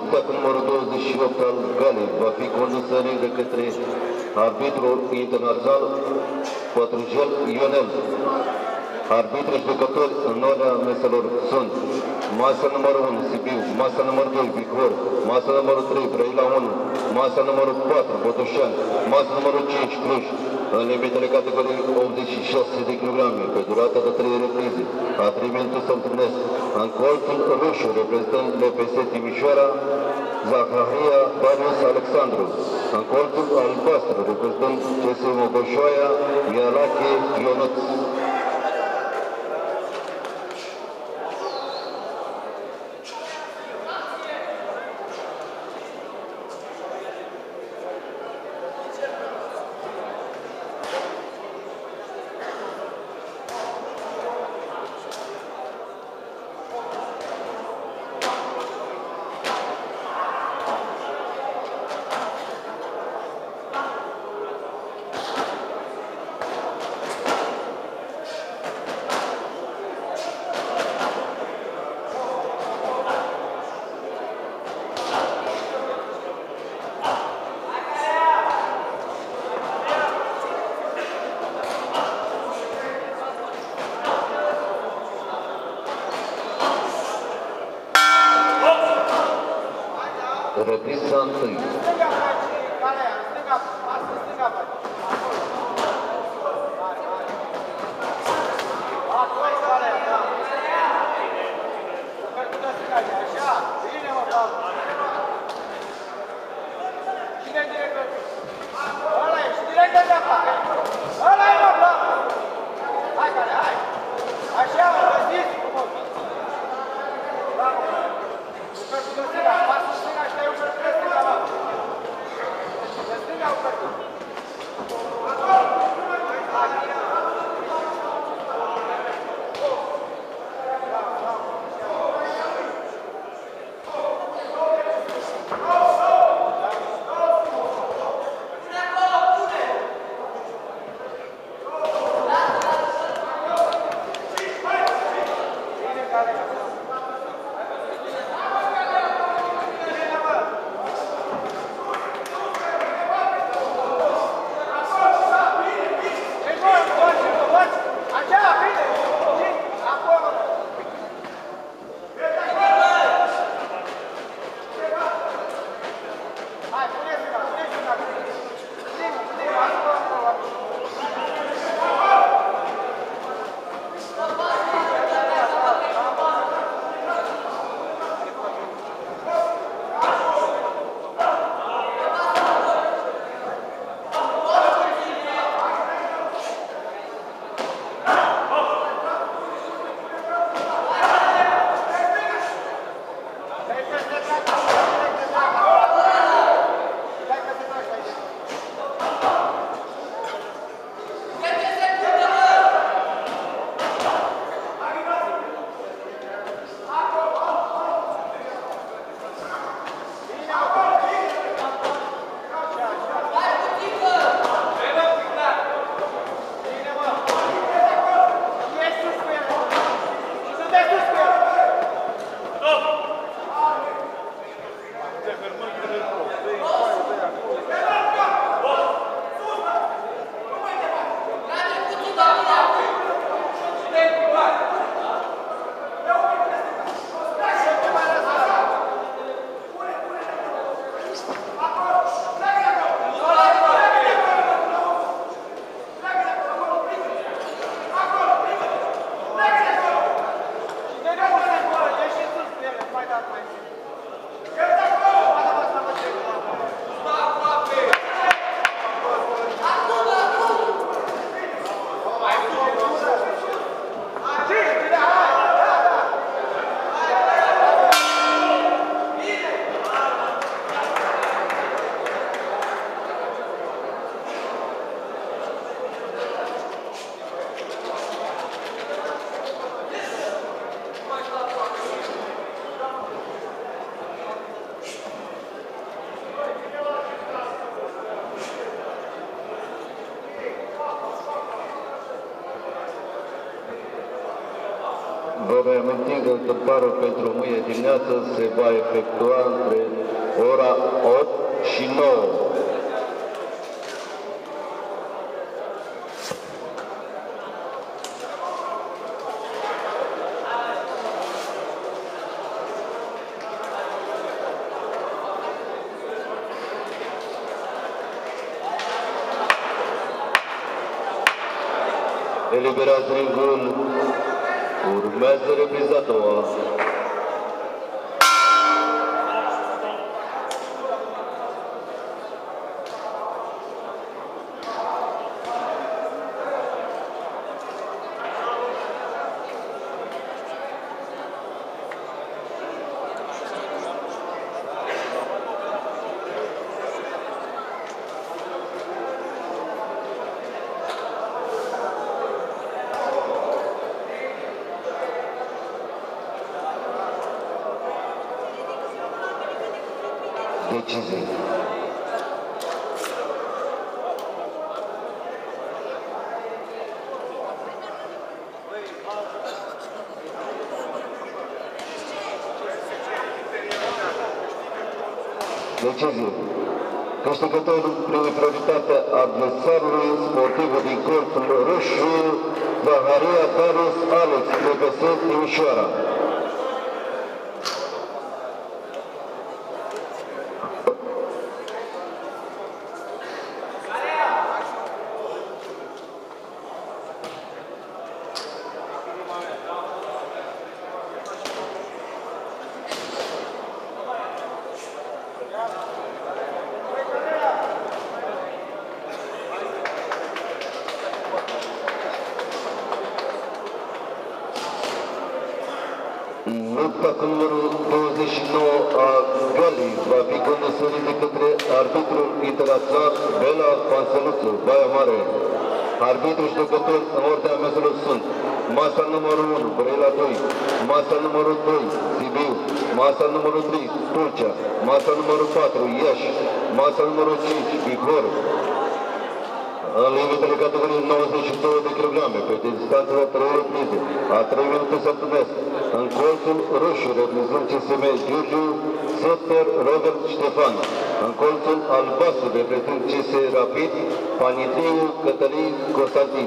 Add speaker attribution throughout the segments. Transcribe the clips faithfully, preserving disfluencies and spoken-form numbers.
Speaker 1: Lupta cu numărul douăzeci și opt al galei va fi condusă de către arbitrul internațional Pătrujel Ionel. Arbitri judecători în ordinea meselor sunt masa numărul unu, Sibiu, masa numărul doi, Bihor, masa numărul trei, Brăila unu, masa numărul patru, Botoșani, masa numărul cinci, Cluj, în limitele categoriei optzeci și șase de kilograme, pe durata de trei reprize. Atrimentul se întâlnesc în colțul roșu, reprezentând L P S Timișoara, Zaharia Barius Alexandru, în colțul albastru, reprezentând C S Mogoșoaia, Ialache Ionuț. Reprisa întâi. Vă reamintim că întâmparul pentru mâine dimineață se va efectua între ora opt și nouă. Eliberați ringul, urmează repriza a doua. Decizie. Decizie. Câștigătorul prin prioritatea adversarului sportivul din colțul roșu, Zaharia Darius Alex, P P S Timișoara. Lupta cu numărul douăzeci și nouă a Galii va fi condusă de către arbitrul internațional Bela Pansăluțu, Baia Mare. Arbitru și judecători în ordinea meselor sunt masa numărul unu, Brăila doi, masa numărul doi, Sibiu, masa numărul trei, Tulcea, masa numărul patru, Iași, masa numărul cinci, Bihor. În limitele categoriei nouăzeci și două de kilograme, pe distanță de trei reprize, a trei minute să întâlnesc. În colțul roșu, reprezentând C S M Giurgiu, Săter Robert Ștefan. În colțul albastru, reprezentând C S Rapid, Panitriu Cătălin Constantin.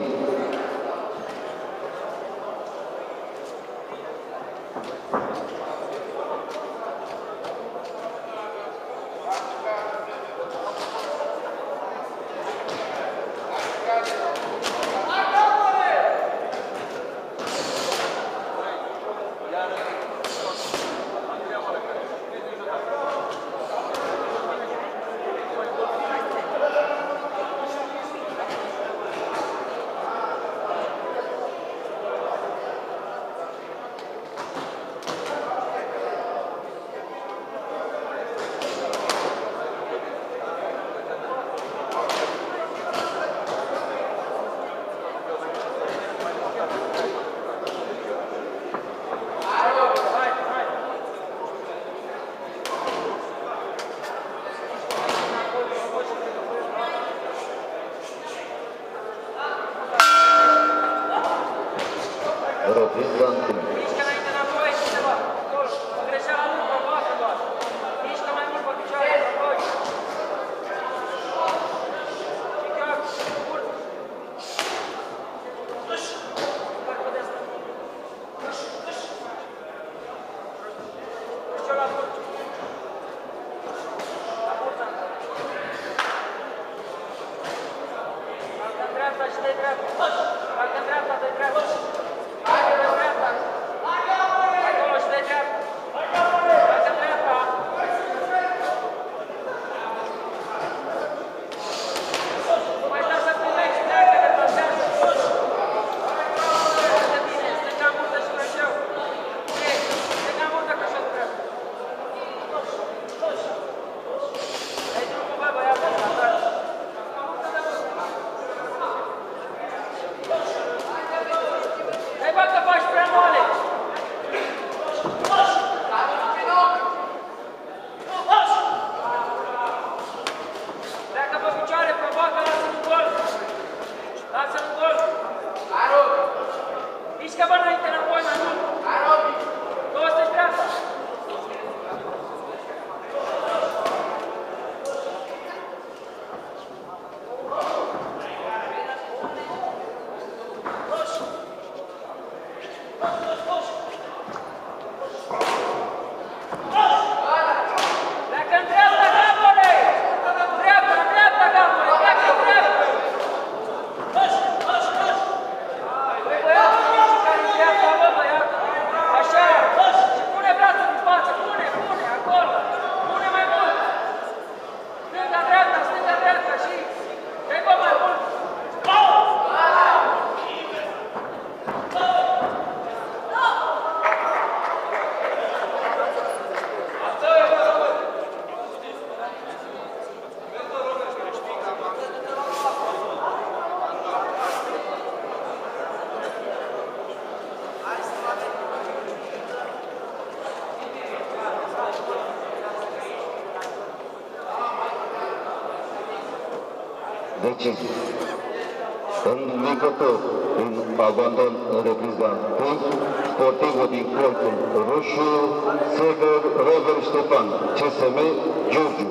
Speaker 1: decizie. Învingător în abandon în repriza întâi, sportivul din corpul roșu, Sever Rover Ștefan, C S M Giurgiu.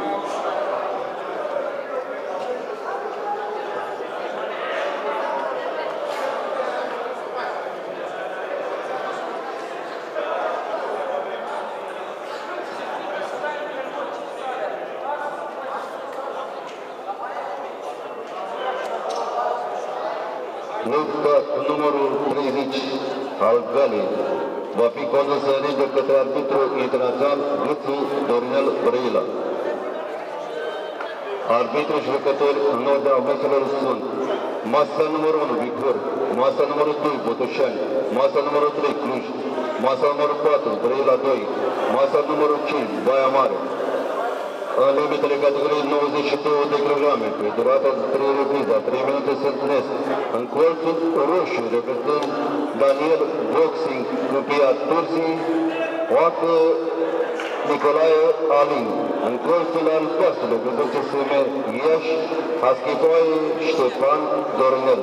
Speaker 1: Lupta numărul treizeci al galei va fi condusă de către arbitrul internațional Gâțu Dorinel Brăila. Arbitrii jucători în ordinea meselor sunt masa numărul unu Victor, masa numărul doi Botoșani, masa numărul trei Cluj, masa numărul patru Brăila doi, masa numărul cinci Baia Mare. În limitele categoriei nouăzeci și două de kilograme, pe durata de trei reprize, trei minute se întâlnesc. În colțul roșu, reprezentând Daniel Boxing, Câmpia Tursii, Oacă Nicolae Alin. În colțul albastru, reprezentând C S M Iași, Aschipoaie Ștefan Dornel.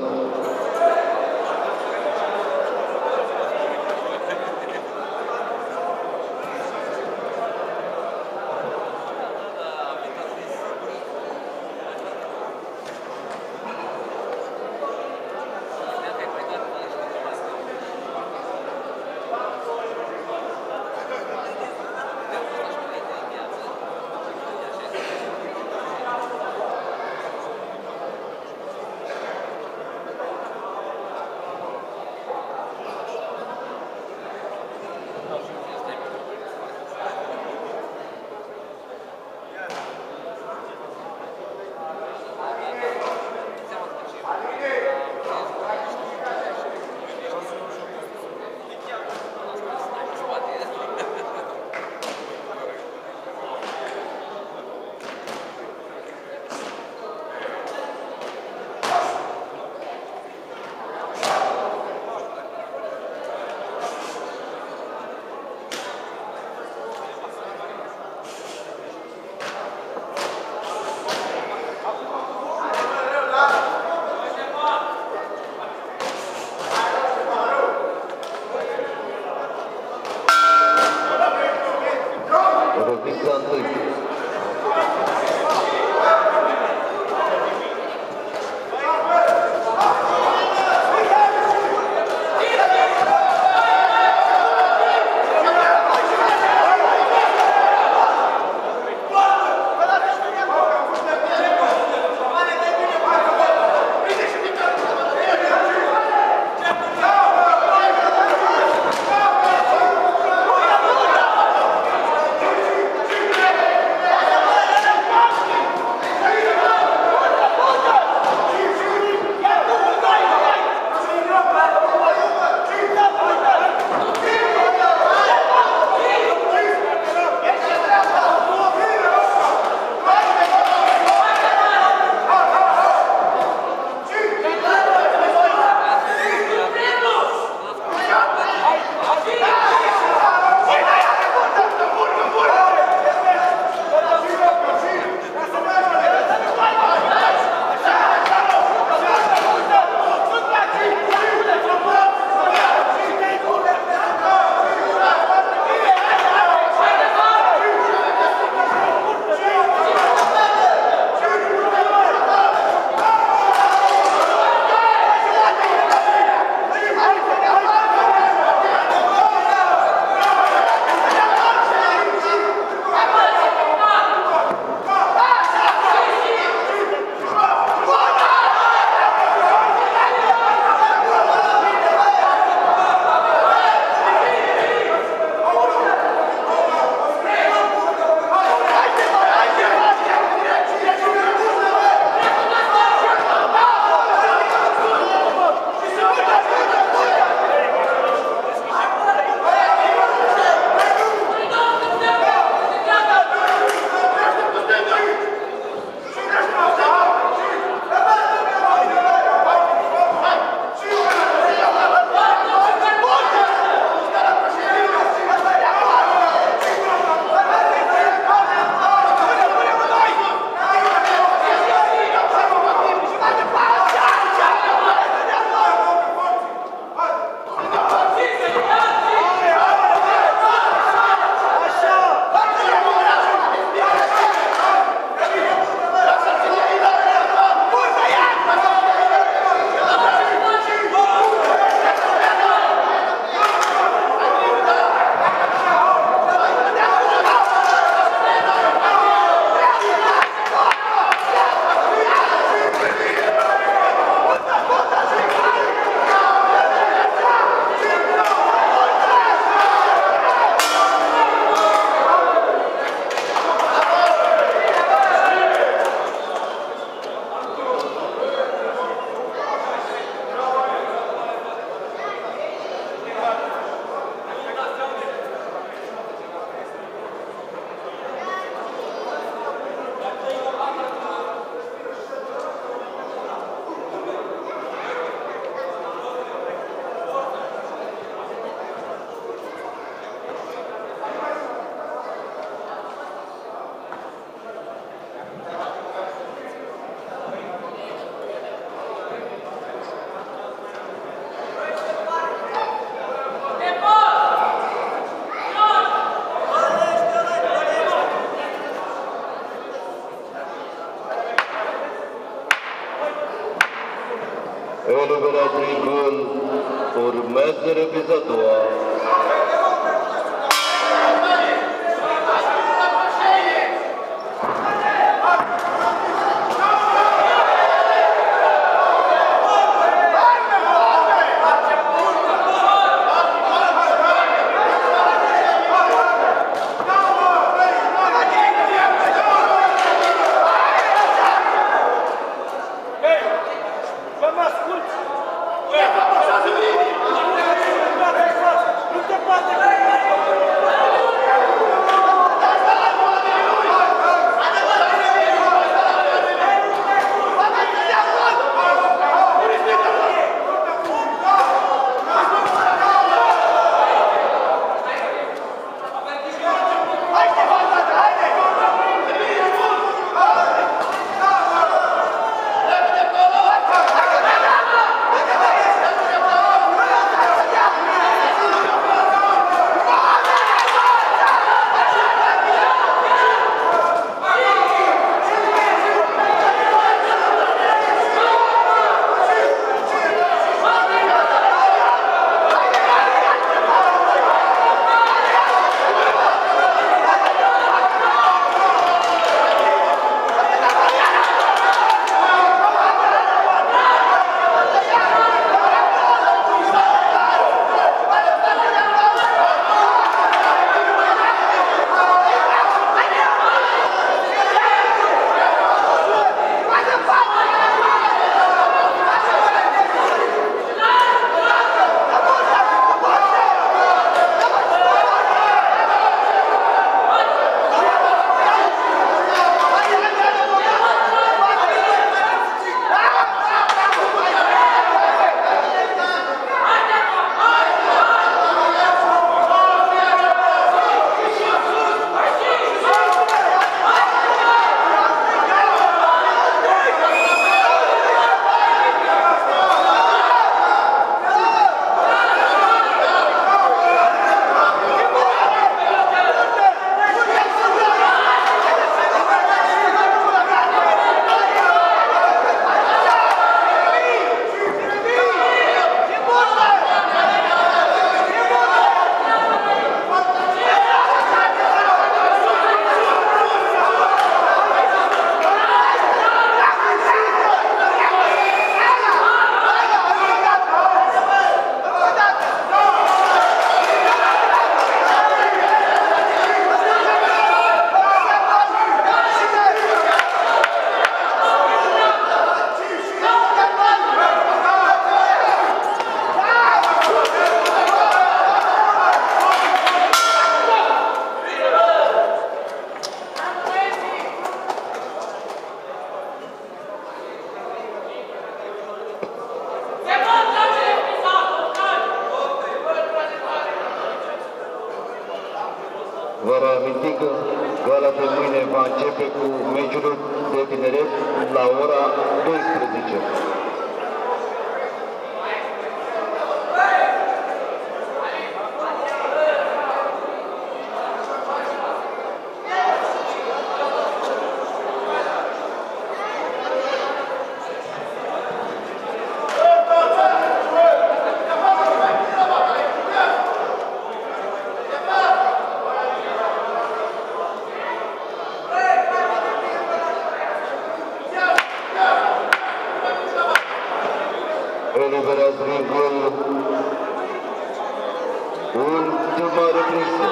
Speaker 1: Eliberat prin gol, urmează repriza a doua. Vă reaminti că gala de mâine va începe cu meciul de tineret la ora douăsprezece. Eliberează prin gol. Ultima repriză.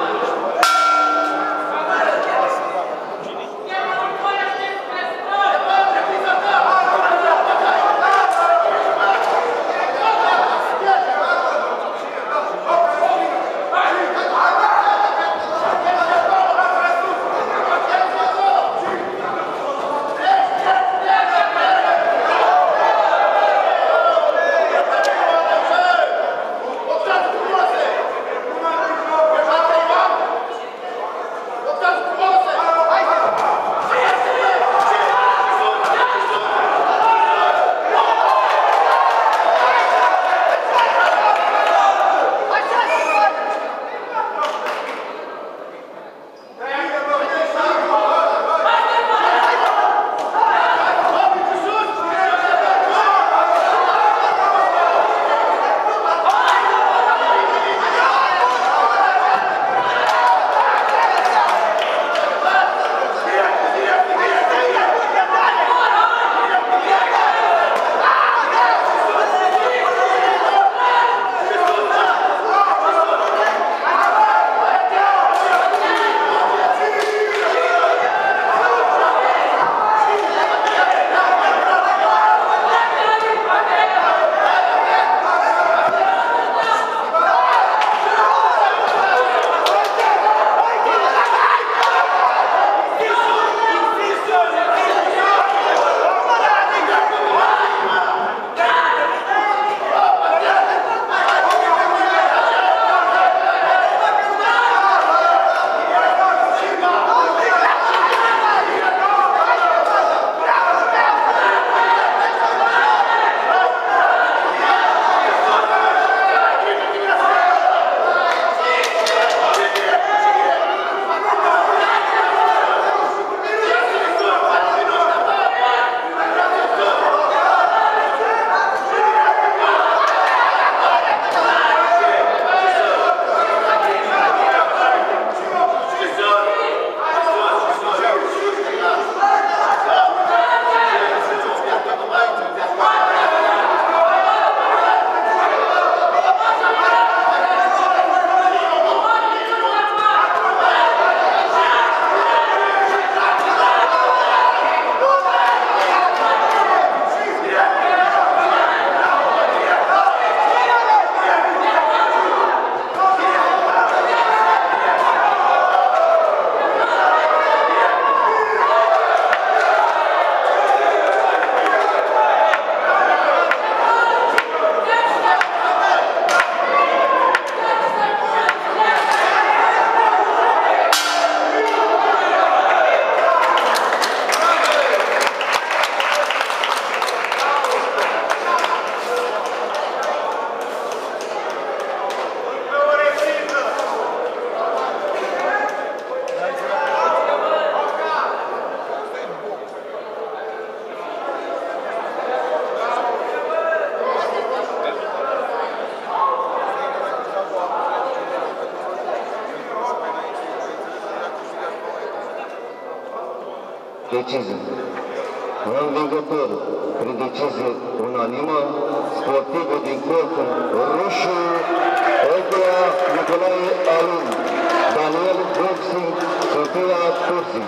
Speaker 1: decizie. Învingător, prin decizie unanimă, sportivul din corpul roșu, Otea Nicolae Alun, Daniel Boxing, Sofia Tursi.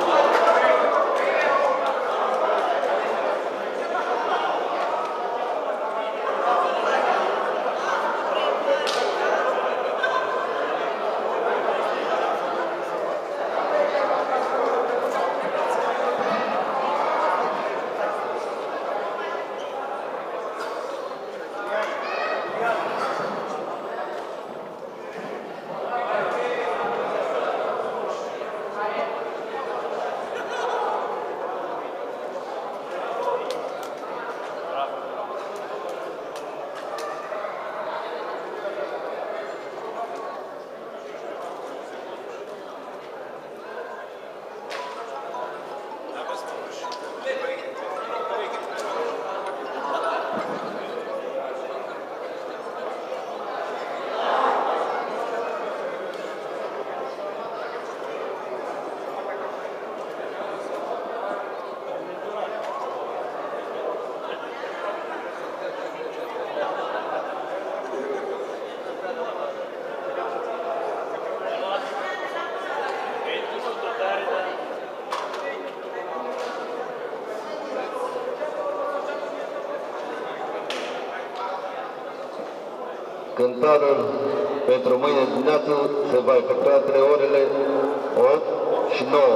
Speaker 1: Cântarul pentru mâine dimineață se va efectua între orele opt și nouă.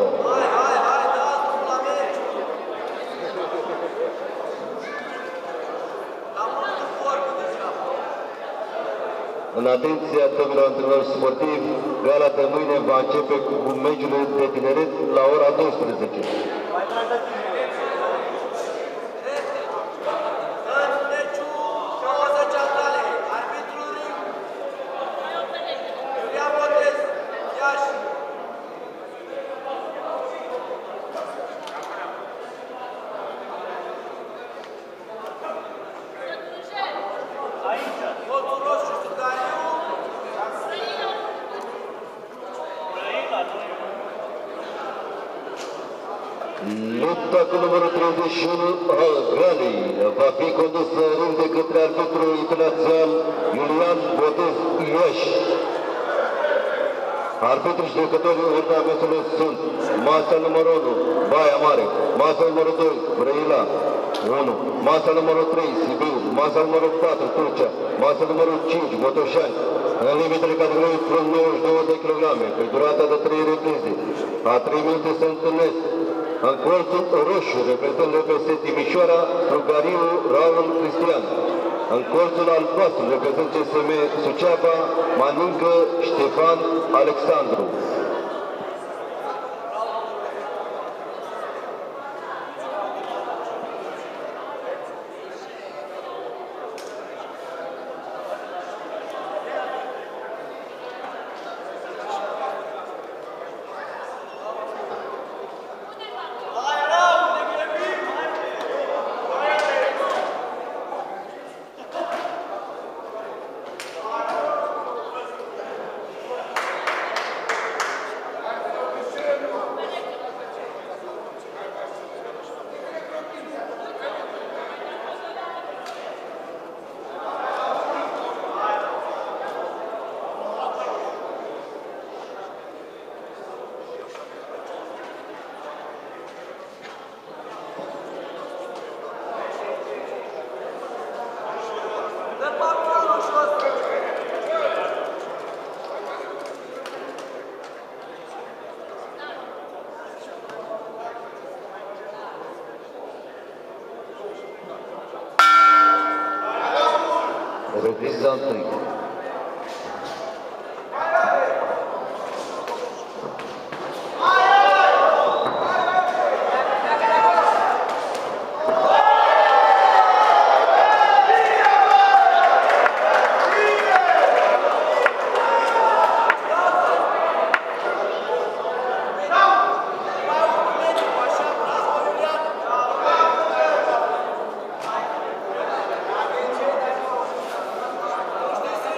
Speaker 1: În atenția tămilor antrenori sportivi, gala de mâine va începe cu meciul de tineret la ora douăsprezece. Lupta cu numărul treizeci și unu al galei va fi condusă rând de către arbitrul internațional Iulian Botez Ioși. Arbitrii judecătorii ornamentului sunt masa numărul unu, Baia Mare, masa numărul doi, Brăila, unu, masa numărul trei, Sibiu, masa numărul patru, Turcia, masa numărul cinci, Botoșani, în limitele categoriei plus nouăzeci și două de kilograme, pe durata de trei reprize. A trei minute se întâlnesc. În colțul roșu, reprezentând R P S Timișoara, Strugariu Raul Cristian. În colțul albastru, reprezentând C S M Suceava, Manincă Ștefan Alexandru. Repriza întâi.
Speaker 2: Este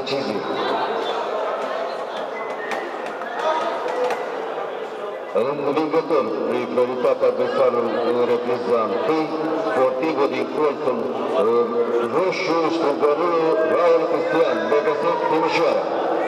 Speaker 1: decizie. Învingător prin prioritatea adversarului în repriza întâi, sportivul din colțul roșu, strugărul Raul Cristian, B G S Timișoara.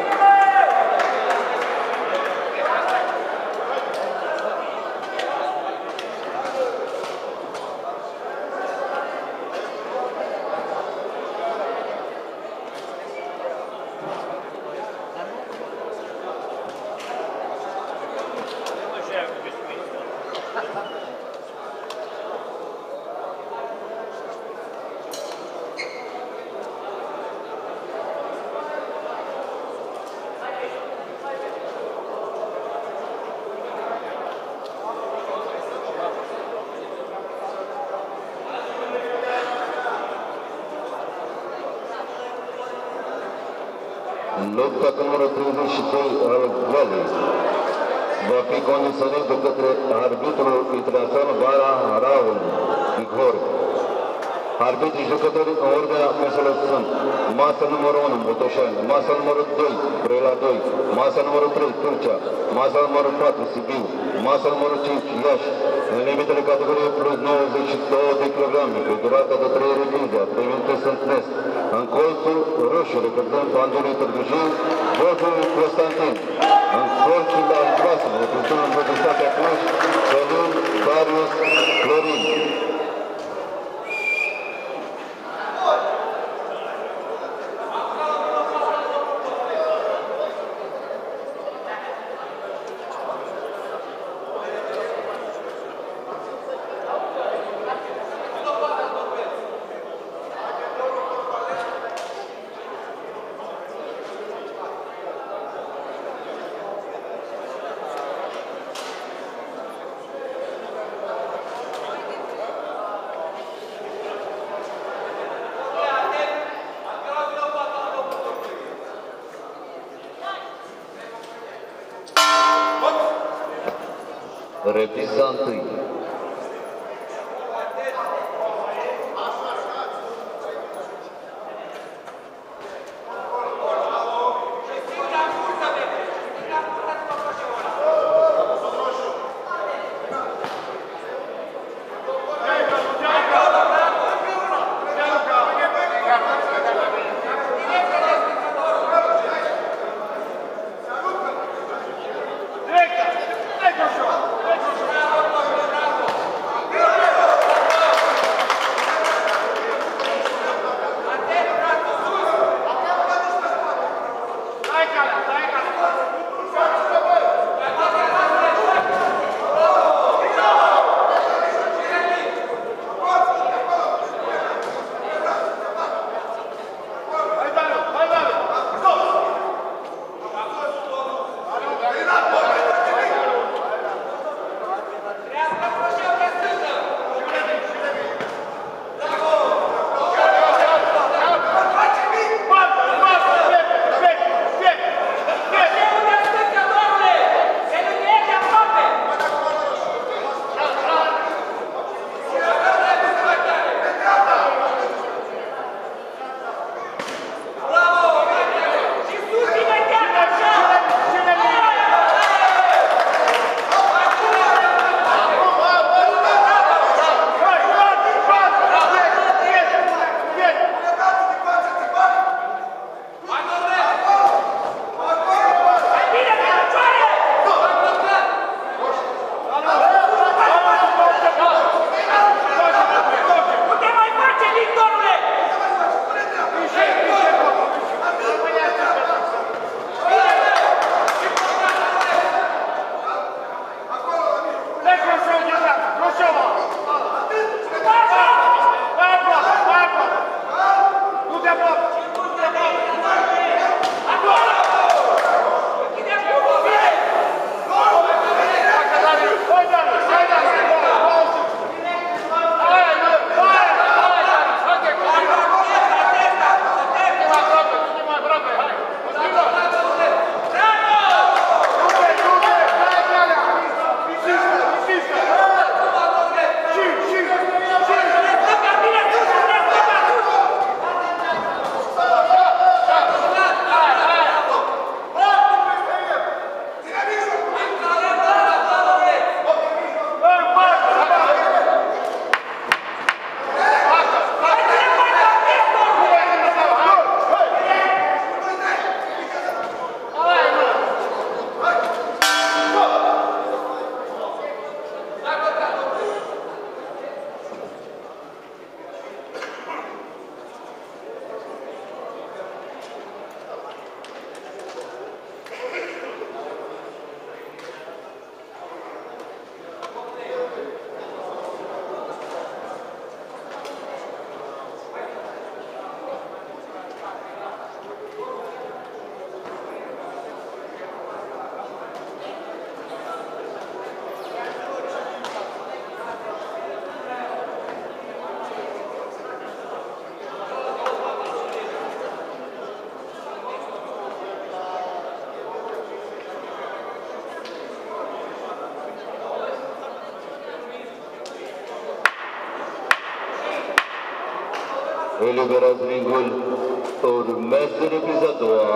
Speaker 1: Lupta cu numărul treizeci și doi al galei va fi condiționat de către arbitrul internațional Bara Raul Igor. Arbitrii jucători în ordinea meselor sunt masa numărul unu, Botoșani, masa numărul doi, Brăila doi, masa numărul trei, Turcia, masa numărul patru, Sibiu, masa numărul cinci, Iași, în limitele categoriei plus nouăzeci și doi de kilograme, cu durata de trei reprize, trei minute sunt nest. În colțul roșu, reprezentăm Pandului Târgu Jiu, Bozul Constantin. În colțul albastru, reprezentăm Universitatea Cluj, Călin Darius Florin. Repriza întâi. Eliberează ringul. Urmează repriza a doua.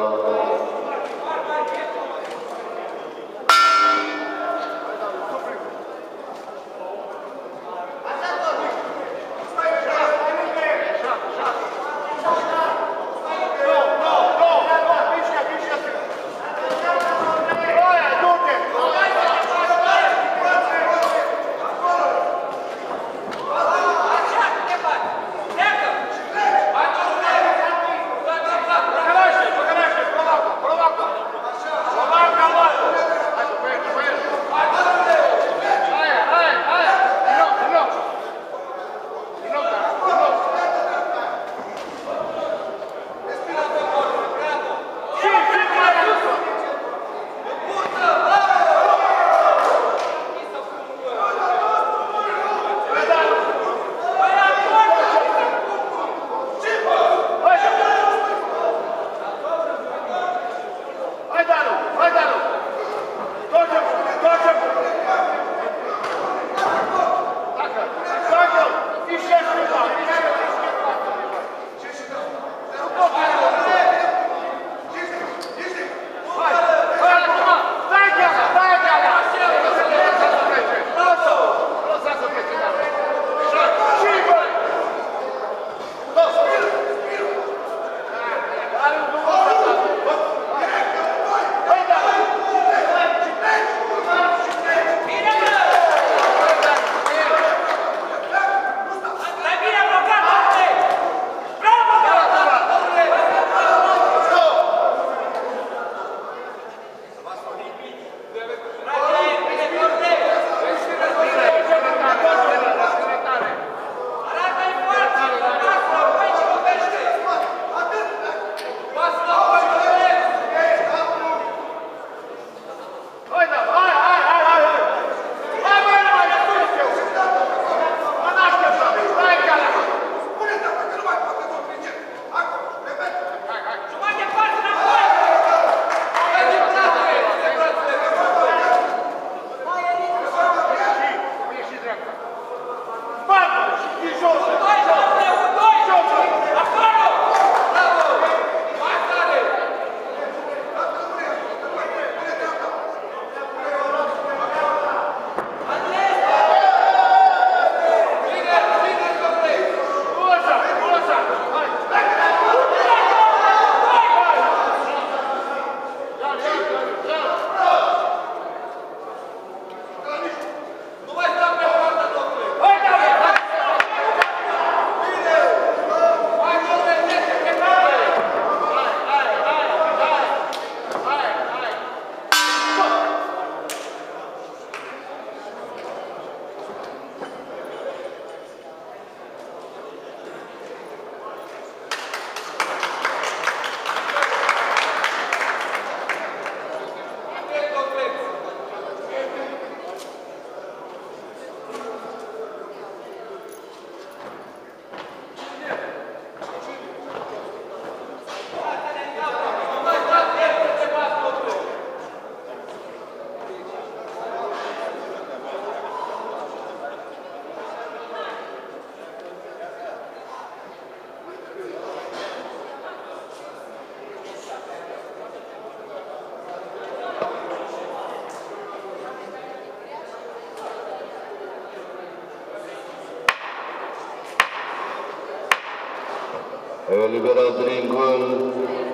Speaker 1: Eliberează ringul.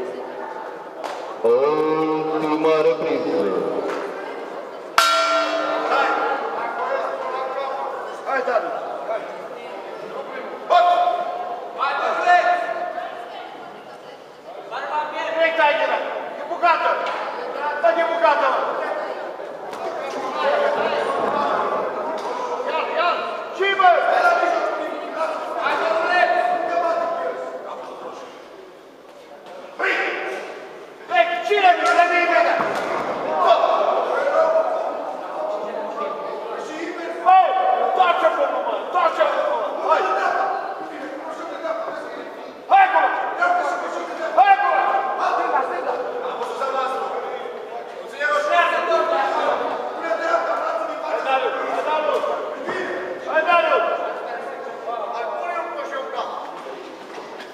Speaker 1: Ultima repriză.
Speaker 2: Hai, Dani! Hai! Hai, Dani! Direct aici, e bucată! Dă de bucată, mă! Ia-l, ia-l! Ce, bă? Hai, Dani! Veci, cine mi le vei vedea? Hai, toace-vă, mă! Toace-vă, mă! Hai! Hai, acolo! Hai, acolo! Stânga, stânga! Hai, Daniu! Hai, Daniu! Hai, Daniu! Hai, pune-i un coș eu cap!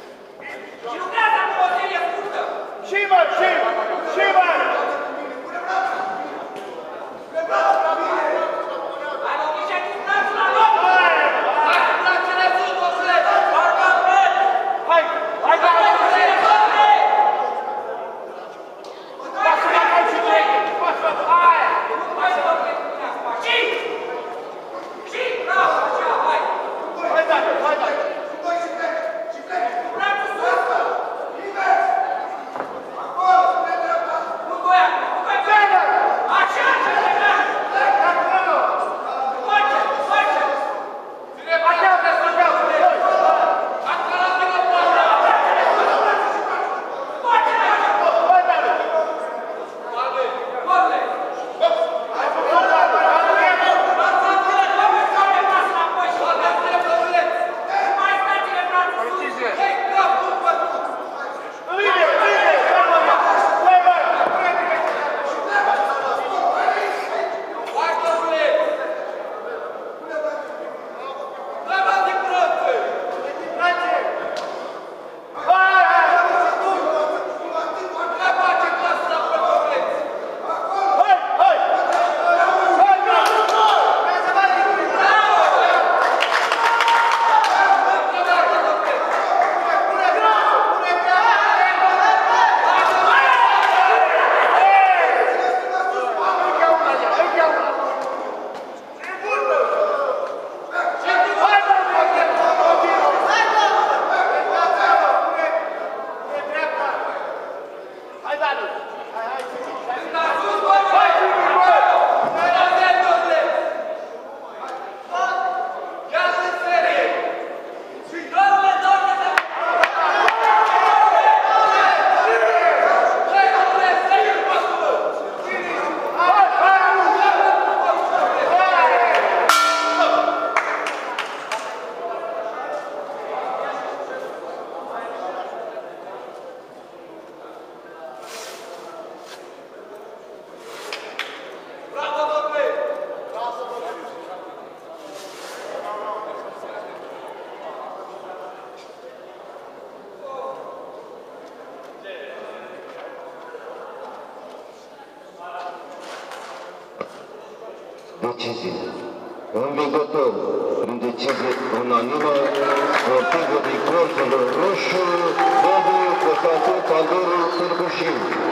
Speaker 1: decizie. Învingător prin decizie unanimă, sportivul din colțul roșu, domnul Constantin Candoru Târgușiu.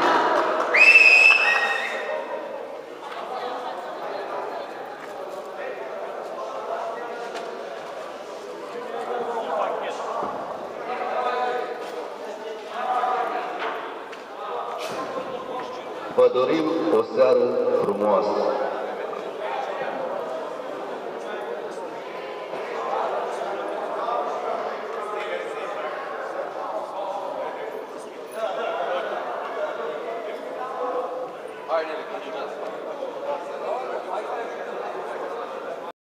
Speaker 1: Vă dorim o seară frumoasă.
Speaker 3: Hainele, continuați.